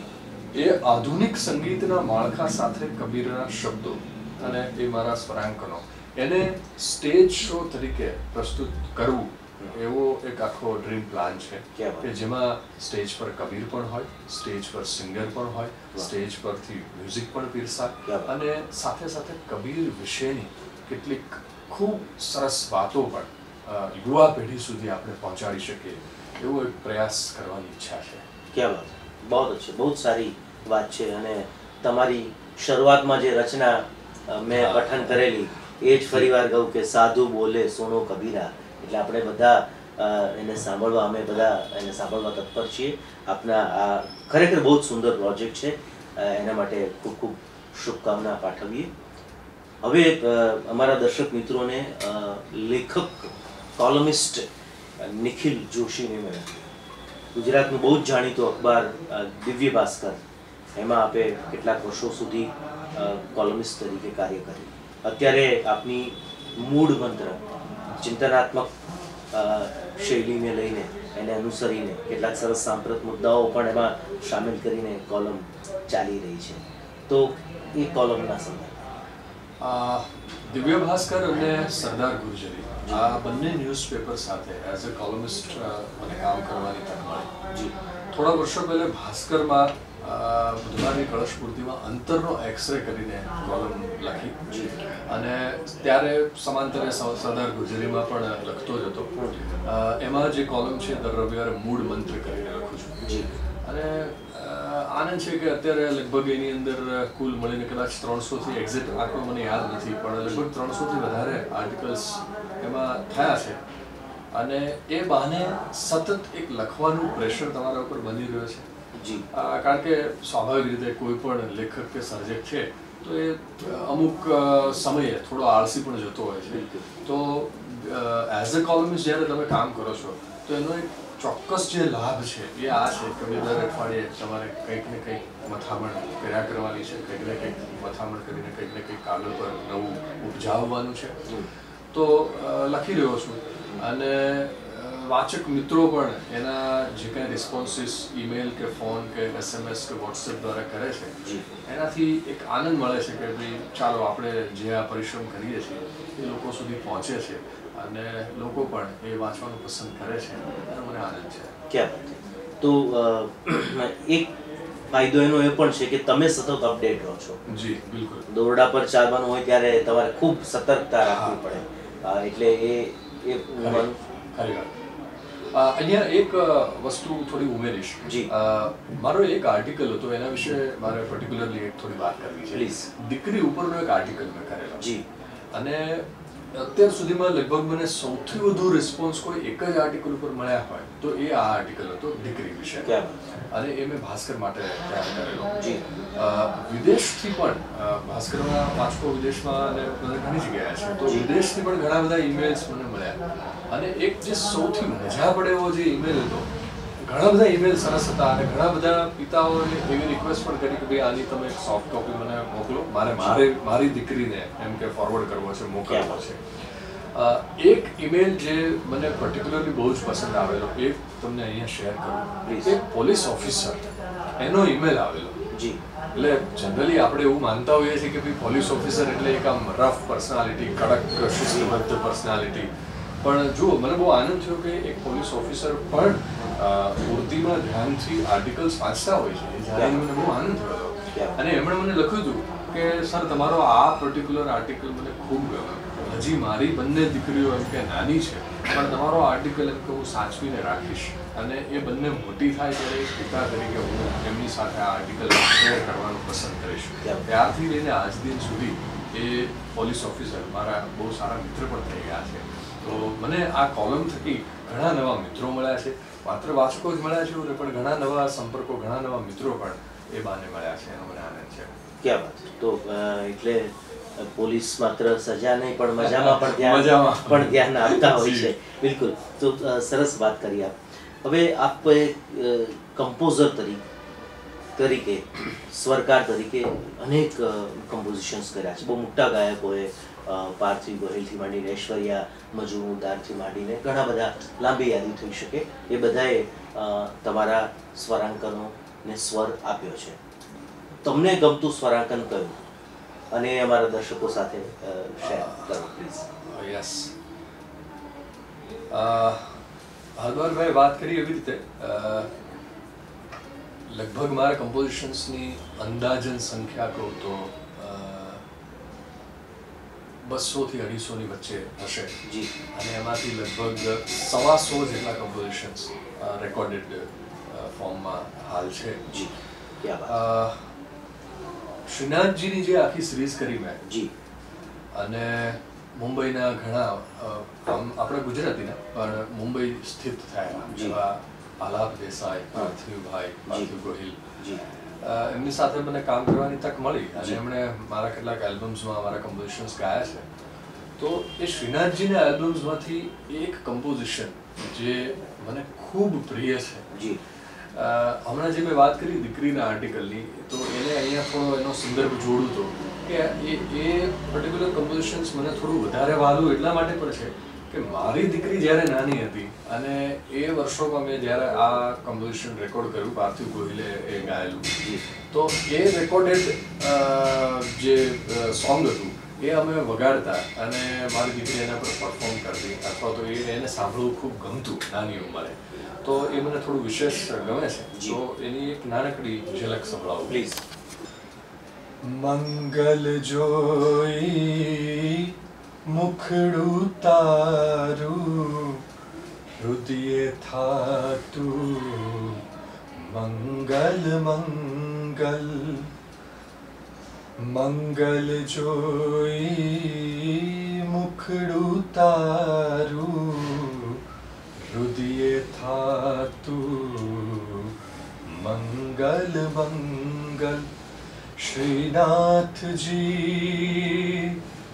S2: એ આધુનિક સંગીતના માળખા સાથે કબીરના શબ્દો અને એ મારા સ્વરાંકનો એને સ્ટેજ શો તરીકે પ્રસ્તુત કરવું, એવો એક આખો ડ્રીમ પ્લાન છે કે જેમાં સ્ટેજ પર કબીર પણ હોય, સ્ટેજ પર સિંગર પણ હોય, સ્ટેજ પરથી મ્યુઝિક પણ પીરસાય અને સાથે સાથે કબીર વિશેની કેટલીક ખૂબ સરસ વાતો પણ યુવા પેઢી સુધી આપણે પહોંચાડી શકીએ એવો એક પ્રયાસ કરવાની ઈચ્છા છે.
S1: ક્યાં વાત, બહુ અચ્છા, બહુ સારી વાત છે. અને તમારી શરૂઆતમાં જે રચના મેં પઠન કરેલી એ જ ફરીવાર કહું કે સાધુ બોલે સોનો કબીરા, એટલે આપણે બધા એને સાંભળવા, અમે બધા એને સાંભળવા તત્પર છીએ. આપના આ ખરેખર બહુ જ સુંદર પ્રોજેક્ટ છે, એના માટે ખૂબ ખૂબ શુભકામના પાઠવીએ. હવે અમારા દર્શક મિત્રોને લેખક, કોલમિસ્ટ નિખિલ જોશીને મળ્યા. ગુજરાતનું બહુ જ જાણીતું અખબાર દિવ્ય ભાસ્કર, એમાં આપે કેટલાક વર્ષો સુધી કોલમિસ્ટ તરીકે કાર્ય કર્યું. અત્યારે આપની મૂળ મંત્ર ચિંતનાત્મક શૈલીને લઈને એને અનુસરીને કેટલાક સરસ સાંપ્રત મુદ્દાઓ પણ એમાં સામેલ કરીને કોલમ ચાલી રહી છે, તો એ કોલમના સંદર્ભમાં
S2: દિવ્ય ભાસ્કર અને સરદાર ગુર્જરી આ બંને ન્યૂઝપેપર સાથે એઝ અ કોલમિસ્ટ મને કામ કરવાની તક મળી. થોડા વર્ષો પહેલા ભાસ્કરમાં બુધવારની કળશ પૂર્તિમાં અંતરનો એક્સરે કરીને કોલમ લખી અને ત્યારે સમાંતરે સરદાર ગુર્જરીમાં પણ લખતો જ હતો. એમાં જે કોલમ છે દર રવિવારે મૂળ મંત્ર કરીને લખું છું. અને આનંદ છે કે અત્યારે લગભગ એની અંદર કુલ મળીને કદાચ 300થી એક્ઝેક્ટ આંકડો મને યાદ નથી, પણ લગભગ 300થી વધારે આર્ટિકલ્સ એમાં થયા છે. અને એ બહાને સતત એક લખવાનું પ્રેશર તમારા ઉપર બની રહ્યો છે. કારણ કે સ્વાભાવિક રીતે કોઈ પણ લેખક કે સર્જક છે તો એ અમુક સમયે થોડો આળસી પણ જતો હોય છે. તો એઝ અ કોલમિસ્ટ જ્યારે તમે કામ કરો છો તો એનો એક ચોક્કસ જે લાભ છે એ આ છે કે દર અઠવાડિયે તમારે કંઈક ને કંઈક મથામણ કર્યા કરવાની છે, કંઈક ને કંઈક મથામણ કરીને કંઈક ને કંઈક કાગળ પર નવું ઉપજાવવાનું છે. તો લખી રહ્યો છું અને વાચક મિત્રો પણ એના જે કાંઈ રિસ્પોન્સીસ ઈમેલ કે ફોન કે SMS કે વોટ્સએપ દ્વારા કરે છે એનાથી એક આનંદ મળે છે કે ભાઈ ચાલો આપણે જે આ પરિશ્રમ કરીએ છીએ એ લોકો સુધી પહોંચે છે અને લોકો પણ એ વાંચવાનું પસંદ કરે છે અને મને આનંદ છે.
S1: ક્યાં તો એક ફાયદો એનો એ પણ છે કે તમે સતત અપડેટ રહો છો.
S2: જી બિલકુલ.
S1: દોરડા પર ચાલવાનું હોય ત્યારે તમારે ખૂબ સતર્કતા રાખવી પડે, એટલે એ
S2: ખરી વાત. અહીંયા એક વસ્તુ થોડી ઉમેરીશ. મારો એક આર્ટિકલ હતો એના વિશે મારે પર્ટિક્યુલરલી એક થોડી વાત કરવી છે.
S1: પ્લીઝ.
S2: દીકરી ઉપરનો એક આર્ટિકલ મેં કરેલો અને અત્યાર સુધીમાં લગભગ મને સૌથી વધુ રિસ્પોન્સ કોઈ એક જ આર્ટિકલ ઉપર મળ્યા હોય તો એ આ આર્ટિકલ હતો દીકરી વિશે, અને એ મેં ભાસ્કર માટે તૈયાર કરેલો. વિદેશથી પણ ભાસ્કરના વાંચકો વિદેશમાં અને ઘણી જગ્યાએ છે, તો વિદેશથી પણ ઘણા બધા ઈમેલ્સ મને મળ્યા. અને એક જે સૌથી મજા પડે એવો જે ઈમેલ હતો, ઘણા બધા ઈમેલ સરસ હતા અને ઘણા બધા પિતાઓએ એવી રિક્વેસ્ટ પણ કરી કે ભાઈ આની તમે એક સોફ્ટ કોપી મને મોકલો, મારી દીકરીને એમ કે ફોરવર્ડ કરવો છે, મોકલવો છે. એક ઈમેલ જે મને પર્ટિક્યુલરલી બહુ જ પસંદ આવેલો એ તમને અહીંયા શેર કરું. એક પોલીસ ઓફિસર એનો ઈમેલ આવેલો. એટલે જનરલી આપણે એવું માનતા હોઈએ છીએ કે ભાઈ પોલીસ ઓફિસર એટલે એક આમ રફ પર્સનાલિટી, કડક શિસ્તબદ્ધ પર્સનાલિટી. પણ જુઓ, મને બહુ આનંદ થયો કે એક પોલીસ ઓફિસર પણ પૂર્તિમાં ધ્યાનથી આર્ટિકલ્સ વાંચતા હોય છે. જ્યારે મને બહુ આનંદ થયો અને એમણે મને લખ્યું હતું કે સર તમારો આ પર્ટિક્યુલર આર્ટિકલ મને ખૂબ ગમ્યો. હજી મારી બંને દીકરીઓ એમ કે નાની છે, પણ તમારો આર્ટિકલ એમ કે હું સાચવીને રાખીશ અને એ બંને મોટી થાય ત્યારે એક પિતા તરીકે હું એમની સાથે આ આર્ટિકલ શેર કરવાનું પસંદ કરીશ. ત્યારથી લઈને આજ દિન સુધી એ પોલીસ ઓફિસર મારા બહુ સારા મિત્ર પણ થઈ ગયા છે. તો મને આ કોલમ થકી ઘણા નવા મિત્રો મળ્યા છે, માત્ર વાચકો જ મળ્યા છે પણ ઘણા નવા સંપર્કો, ઘણા નવા મિત્રો પણ એ બાને મળ્યા છે. એનો મને આનંદ છે.
S1: ક્યાં વાત. તો એટલે પોલીસ માત્ર સજા નહીં પણ મજામાં પણ ધ્યાન આપતા હોય છે. બિલકુલ. તો સરસ વાત કરી આપ. હવે આપ કમ્પોઝર તરીકે સ્વરકાર તરીકે અનેક કમ્પોઝિશન્સ કર્યા છે. બહુ મોટા ગાયકોએ પાર્થિવ ગોહિલથી માંડીને ઐશ્વર્યા મજુમદારથી માંડીને ઘણા બધા, લાંબી યાદી થઈ શકે, એ બધાએ તમારા સ્વરાંકનોને સ્વર આપ્યો છે. તમને ગમતું સ્વરાંકન કયું અને અમારા દર્શકો સાથે શેર કરો પ્લીઝ.
S2: યસ, હરદ્વારભાઈ વાત કરી એવી રીતે લગભગ મારા કમ્પોઝિશન્સની અંદાજન સંખ્યા કહું તો 200 થી 250 વચ્ચે હશે. અને એમાંથી લગભગ 125 જેટલા કમ્પોઝિશન્સ રેકોર્ડેડ ફોર્મમાં હાલ છે. શ્રીનાથજીની જે આખી સિરીઝ કરી મેં, અને મુંબઈના ઘણા આપણા ગુજરાતીના પણ મુંબઈ સ્થિત થયા જેવા આલાપ દેસાઈ, પાર્થિવ ગોહિલ, એમની સાથે મને કામ કરવાની તક મળી અને એમણે મારા કેટલાક એલ્બમ્સમાં મારા કમ્પોઝિશન્સ ગાયા છે. તો એ શ્રીનાથજીના એલ્બમ્સમાંથી એક કમ્પોઝિશન જે મને ખૂબ પ્રિય છે, હમણાં જે મેં વાત કરી દીકરીના આર્ટિકલની, તો એને અહીંયા થોડો એનો સંદર્ભ જોડું તો કે એ પર્ટિક્યુલર કમ્પોઝિશન્સ મને થોડું વધારે વહાલું એટલા માટે પણ છે કે મારી દીકરી જ્યારે નાની હતી અને એ વર્ષોમાં મેં જ્યારે આ કમ્પોઝિશન રેકોર્ડ કર્યું, પાર્થિવ ગોહિલે એ ગાયેલું, તો એ રેકોર્ડેડ જે સોંગ હતું એ અમે વગાડતા અને મારી દીકરી એના પર પરફોર્મ કરતી, અથવા તો એને સાંભળવું ખૂબ ગમતું નાની ઉંમરે. તો એ મને થોડું વિશેષ ગમે છે. તો એની એક નાનકડી ઝલક સંભળાવું
S1: પ્લીઝ.
S2: મંગલ જોઈ મુખડું તારું, હૃદય થાતું મંગલ મંગલ. મંગલ જોઈ મુખડું તારું, હૃદય થાતું મંગલ મંગલ. શ્રીનાથજી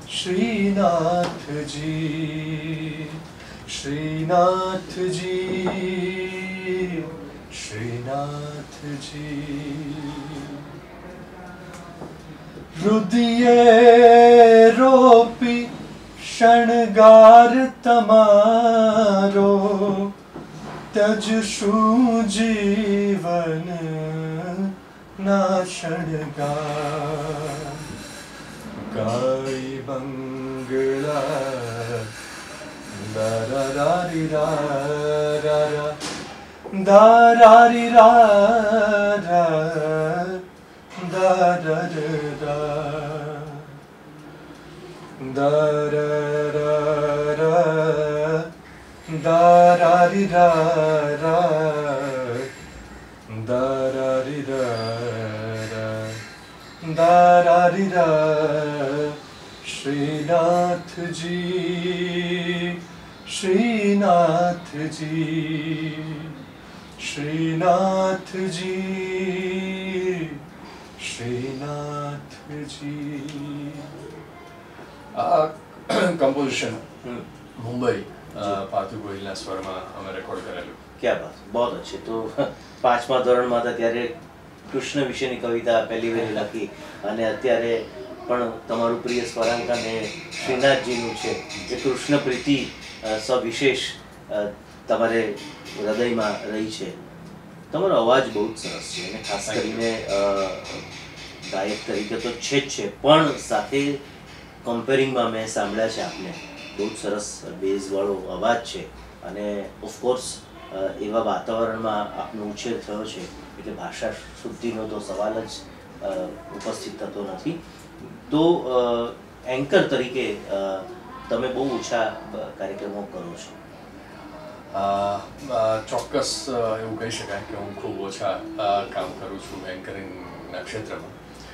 S2: શ્રીનાથજી શ્રીનાથજી શ્રીનાથજી. હૃદયે રોપી શણગાર તમારો, તજશું જીવન ના શણગાર. ગાય બંગલા દારારી રા દારારી રા દારારી રા. શ્રીનાથજી શ્રીનાથજી શ્રીનાથજી શ્રીનાથજી. આ કમ્પોઝિશન મુંબઈ પાર્થિવ ગોહિલના સ્વરમાં અમે રેકોર્ડ કરેલું.
S1: ક્યાં બાત, બહુ અચ્છે. તો 5મા ધોરણમાં હતા ત્યારે કૃષ્ણ વિશેની કવિતા પહેલી વહેલી લખી અને અત્યારે પણ તમારું પ્રિય સ્વરાંકન એ શ્રીનાથજીનું છે. એ કૃષ્ણ પ્રીતિ સવિશેષ તમારે હૃદયમાં રહી છે. તમારો અવાજ બહુ જ સરસ છે અને ખાસ કરીને ગાયક તરીકે તો છે જ છે, પણ સાથે કમ્પેરિંગમાં મેં સાંભળ્યા છે આપને, બહુ જ સરસ બેઝવાળો અવાજ છે અને ઓફકોર્સ એવા વાતાવરણમાં આપનો ઉછેર થયો છે એટલે ભાષા શુદ્ધિનો તો સવાલ જ ઉપસ્થિત થતો નથી. તો એન્કર તરીકે તમે બહુ ઓછા કાર્યક્રમો કરો છો.
S2: ચોક્કસ એવું કહી શકાય કે હું ખૂબ ઓછા કામ કરું છું એન્કરિંગના ક્ષેત્રમાં.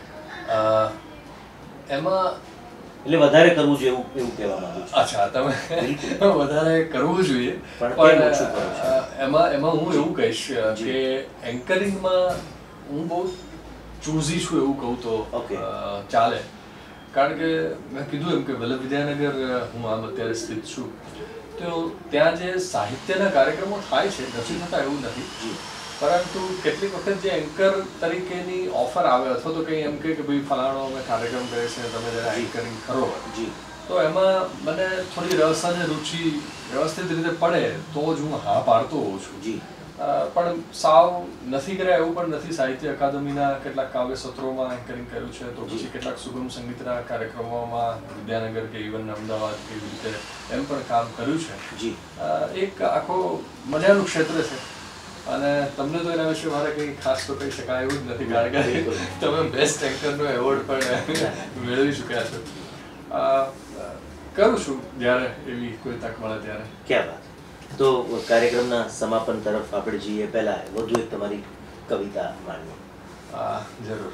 S2: એમાં
S1: એટલે વધારે કરવું જોઈએ એવું કહેવા માંગુ છું.
S2: અચ્છા, તમે વધારે કરવું જોઈએ,
S1: પણ
S2: એમાં હું એવું કહીશ કે એન્કરિંગમાં હું બહુ ચૂઝી છું એવું કહું તો ચાલે. કારણ કે મેં કીધું એમ કે વલ્લભ વિદ્યાનગર હું આમ અત્યારે સ્થિત છું, તો ત્યાં જે સાહિત્યના કાર્યક્રમો થાય છે નથી થતા એવું નથી, પરંતુ કેટલીક વખત જે એન્કર તરીકેની ઓફર આવે અથવા તો કંઈ એમ કે ભાઈ ફલાણો અમે કાર્યક્રમ કરે છે, તમે જરા એન્કરિંગ કરો, તો એમાં મને થોડી રસ અને રુચિ વ્યવસ્થિત રીતે પડે તો જ હું હા પાડતો હોઉં છું. પણ સાવ નથી કર્યા એવું પણ નથી. સાહિત્ય અકાદમીના કેટલાક કાવ્ય સત્રોમાં એન્કરિંગ કર્યું છે, તો પછી કેટલાક સુગમ સંગીતના કાર્યક્રમોમાં વિદ્યાનગર કે ઇવન અમદાવાદ કે એવી રીતે એમ પણ કામ કર્યું છે. એક આખો મજાનું ક્ષેત્ર છે અને તમને તો એના વિશે મારે કંઈ ખાસ તો કહી શકાય એવું જ નથી, કારણ કે તમે બેસ્ટ એન્કરનો એવોર્ડ પણ મેળવી ચૂક્યા છો. કરું છું જ્યારે એવી કોઈ તક મળે ત્યારે.
S1: ક્યાં વાત. તો કાર્યક્રમના સમાપન તરફ આપણે જઈએ પહેલા વધુ એક તમારી કવિતા માનીએ.
S2: જરૂર.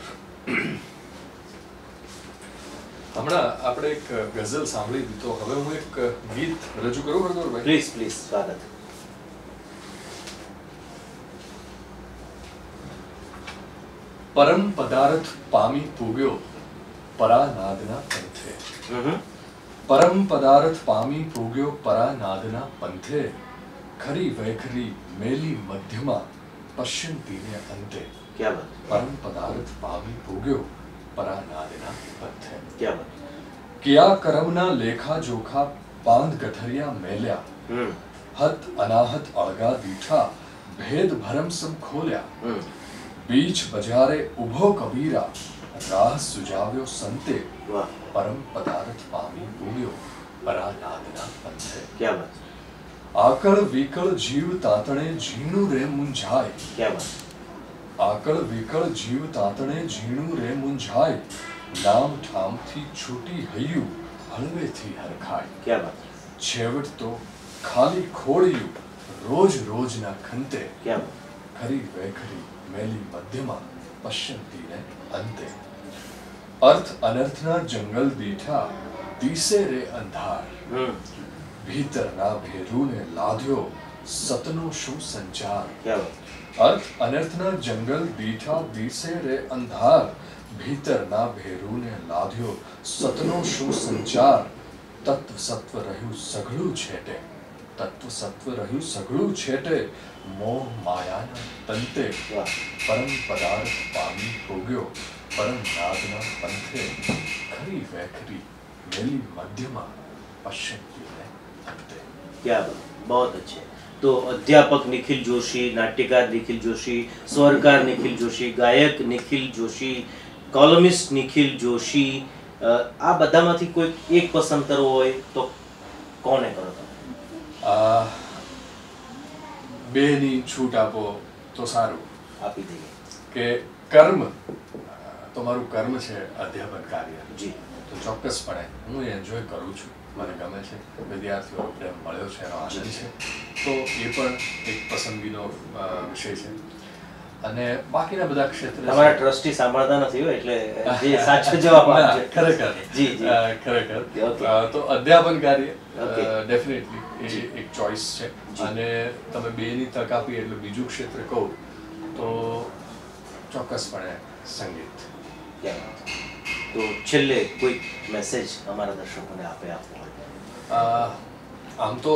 S2: હમણાં આપણે એક ગઝલ સાંભળી હતી, તો હવે હું એક ગીત રજૂ કરું હરદોરભાઈ?
S1: પ્લીઝ પ્લીઝ, સ્વાગત.
S2: પરમ પદાર્થ પામી પૂગ્યો પરાનાદના પંથે. પરમ પદાર્થ પામી પૂગ્યો પરાનાદના પંથે, ખરી વૈખરી મેલી મધ્યમાં પશ્યંતીને અંતે.
S1: ક્યાં વાત.
S2: પરમ પદાર્થ પામી પૂગ્યો પરાનાદના પંથે.
S1: ક્યાં વાત.
S2: ક્યા કરમના લેખા જોખા बांध गठरिया मेल्या, हत अनाहत अळगा दीठा, भेद भरम सब खोल्या, बीच बजारे उभो कबीरा, राह सुजाव्यो संते,
S1: વાહ,
S2: परम पदार्थ पामी पूग्यो, परानादना पंथे।
S1: क्या बात,
S2: आकड़ विकल जीव तातणे झीणु रे मुंझाय,
S1: क्या बात,
S2: आकड़ विकल जीव तातणे झीणु रे मुंझाय, नाम ठाम थी छूटी हयु, हळवे थी हरखाय,
S1: क्या बात,
S2: छेवट तो खाली खोड़िયું, रोज रोज ना खंते,
S1: क्या बात,
S2: खरी वेखरी मेली मध्यमा, पश्यंती ने अंते, अर्थ अनर्थना जंगल દીઠા, દિસે રે અંધાર, ભીતરના ભેરુને લાદ્યો, સતનો શું સંચાર,
S1: क्या बात,
S2: अर्थ अनर्थना जंगल દીઠા, દિસે રે અંધાર, ભીતરના ભેરુને લાદ્યો, સતનો શું સંચાર, તત્વ સત્વ રહ્યું સઘળું છેટે, તત્વ સત્વ રહ્યું સઘળું છેટે, મોહ માયાના તંતે,
S1: વાહ,
S2: પરમ પદાર્થ પામી ભોગ્યો, પરમ નાદના પંથે, ખરી વેખરી મેલી મધ્યમાં, પશ્યંતી ને અંતે।
S1: क्या बात, बहुत अच्छे। तो अध्यापक निखिल जोशी, नाट्यकार निखिल जोशी, स्वरकार निखिल जोशी, गायक निखिल जोशी, કોલમિસ્ટ નિખિલ જોશી, આ બધામાંથી કોઈ એક પસંદ કરવો હોય તો કોને કરો તમે?
S2: બેની છૂટ આપો તો સારું
S1: આપી દઈએ।
S2: કે કર્મ તમારું કર્મ છે અધ્યાપન કાર્ય,
S1: જી,
S2: તો ચોક્કસપણે હું એ એન્જોય કરું છું, મને ગમે છે, વિદ્યાર્થીઓનો પ્રેમ મળ્યો છે, એનો આનંદ છે, તો એ પણ એક પસંદગીનો વિષય છે। અને બાકીના બધા ક્ષેત્ર
S1: તમારા ટ્રસ્ટી સાંભળતા નથી હોય એટલે જે સાચો જવાબ આપજો।
S2: ખરેખર
S1: જી, જી,
S2: ખરેખર
S1: Okay.
S2: તો અધ્યાપન કાર્ય
S1: Okay.
S2: ડેફિનેટલી એ
S1: જી.
S2: એક ચોઇસ છે।
S1: જી.
S2: અને તમે બેની તક આપી એટલે બીજું ક્ષેત્ર કહું તો ચોક્કસપણે સંગીત।
S1: क्या बात। तो છેલ્લે કોઈ મેસેજ અમારા દર્શકોને આપે આપવો હોય?
S2: આમ તો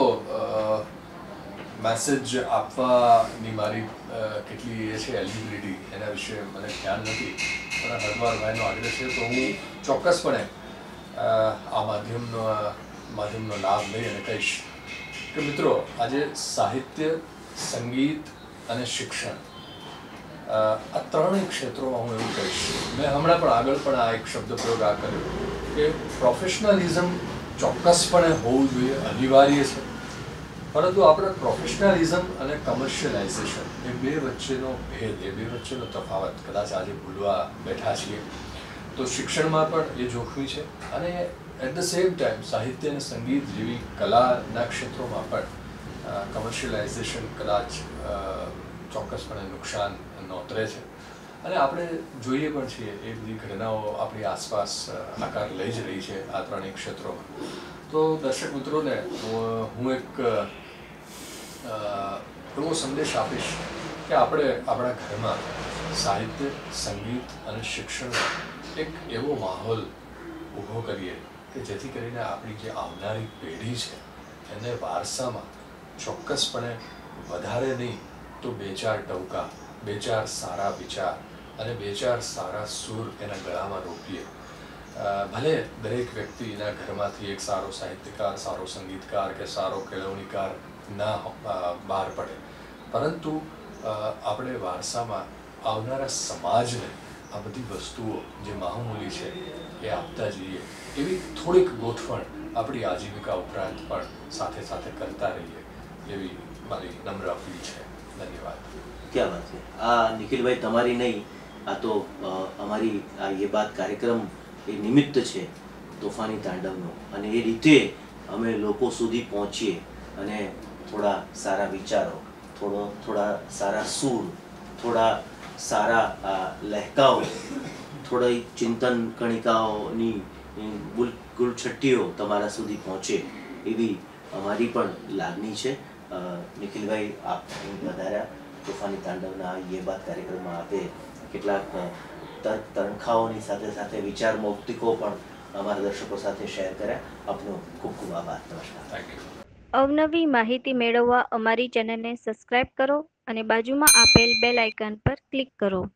S2: મેસેજ આપવાની મારી કેટલી એ છે એલિજિબિલિટી એના વિશે મને ખ્યાલ નથી, પણ હરવારભાઈનો આગ્રહ છે તો હું ચોક્કસપણે આ માધ્યમનો લાભ લઈ અને કહીશ કે મિત્રો, આજે સાહિત્ય, સંગીત અને શિક્ષણ આ ત્રણેય ક્ષેત્રોમાં હું એવું કહીશ, મેં હમણાં પણ આગળ પણ આ એક શબ્દ પ્રયોગ આ કર્યો કે પ્રોફેશનલિઝમ ચોક્કસપણે હોવું જોઈએ, અનિવાર્ય છે, પરંતુ આપણે પ્રોફેશનલિઝમ અને કમર્શિયલાઇઝેશન એ બે વચ્ચેનો ભેદ, એ બે વચ્ચેનો તફાવત કદાચ આજે ભૂલવા બેઠા છીએ, તો શિક્ષણમાં પણ એ જોખમી છે અને એટ ધ સેમ ટાઈમ સાહિત્ય અને સંગીત જેવી કલાના ક્ષેત્રોમાં પણ કમર્શિયલાઇઝેશન કદાચ ચોક્કસપણે નુકસાન નોતરે છે અને આપણે જોઈએ પણ છીએ એ બધી ઘટનાઓ આપણી આસપાસ આકાર લઈ જ રહી છે આ ત્રણેય ક્ષેત્રોમાં। તો દર્શક મિત્રોને હું એક એવો સંદેશ આપીશ કે આપણે આપણા ઘરમાં સાહિત્ય, સંગીત અને શિક્ષણમાં એક એવો માહોલ ઊભો કરીએ કે જેથી કરીને આપણી જે આવનારી પેઢી છે એને વારસામાં ચોક્કસપણે વધારે નહીં તો બે ચાર ટવકા, બે ચાર સારા વિચાર અને બે ચાર સારા સૂર એના ગળામાં રોપીએ। ભલે દરેક વ્યક્તિના ઘરમાંથી એક સારો સાહિત્યકાર, સારો સંગીતકાર કે સારો કેળવણીકાર ના બહાર પડે, પરંતુ આપણે વારસામાં આવનારા સમાજને આ બધી વસ્તુઓ જે માહમૂલી છે એ આપતા જઈએ, એવી થોડીક ગોઠવણ આપણી આજીવિકા ઉપરાંત પણ સાથે સાથે કરતા રહીએ, એવી મારી નમ્ર અપીલ છે। ધન્યવાદ।
S1: क्या बात है। નિખિલભાઈ તમારી નહીં, આ તો અમારી આ ये बात કાર્યક્રમ એ નિમિત્ત છે તોફાની તાંડવનો, અને એ રીતે અમે લોકો સુધી પહોંચીએ અને થોડા સારા વિચારો, થોડા સારા સૂર, થોડા સારા લહેકાઓ, થોડી ચિંતન કણિકાઓની ગુલછટ્ટીઓ તમારા સુધી પહોંચે એવી અમારી પણ લાગણી છે। નિખિલભાઈ, આપ વધાર્યા તોફાની તાંડવના ये बात કાર્યક્રમમાં આપે કેટલાક તર્ક તણખાઓની સાથે સાથે વિચાર મૌક્તિકો પણ અમારા દર્શકો સાથે શેર કર્યા। આપનો ખૂબ ખૂબ આભાર। નમસ્કાર।
S2: Thank you.
S3: અવનવી માહિતી મેળવવા અમારી ચેનલને સબસ્ક્રાઇબ કરો અને બાજુમાં આપેલ બેલ આઇકન પર ક્લિક કરો।